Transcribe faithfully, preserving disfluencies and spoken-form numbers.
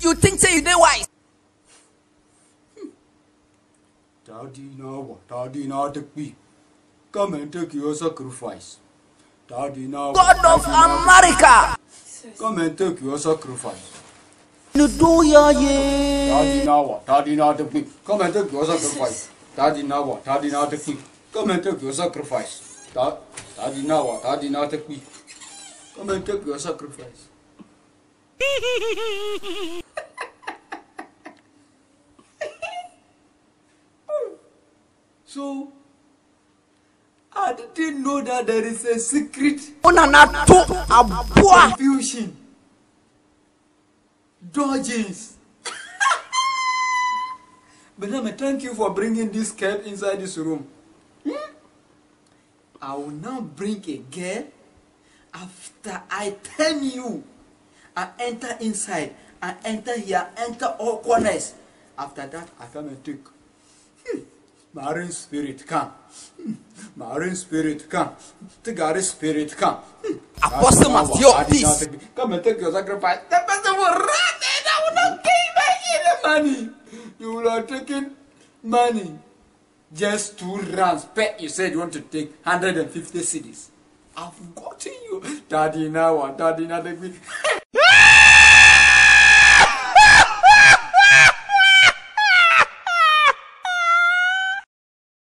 you think say you dey wise? Daddy now, Daddy now take me. Come and take your sacrifice. Daddy now. God of America. Come and take your sacrifice. You do your ye. Daddy now, Daddy now take me. Come and take your sacrifice. Daddy now, Daddy now take me. Come and take your sacrifice. Daddy now, Daddy now take me. Come and take your sacrifice. So, I didn't know that there is a secret confusion, dodgings. But thank you for bringing this girl inside this room. Hmm? I will now bring a girl after I tell you. I enter inside, I enter here, enter all corners. After that, I come and take. Hmm. Marine spirit come. Hmm. Marine spirit come. Tigari spirit come. Hmm. Apostle must your peace. Come and take your sacrifice. The person will run and I will not give back any money. You will have taken money. Just two rounds. Pet, you said you want to take one hundred fifty cedis. I've gotten you. Daddy now, Daddy now, take me.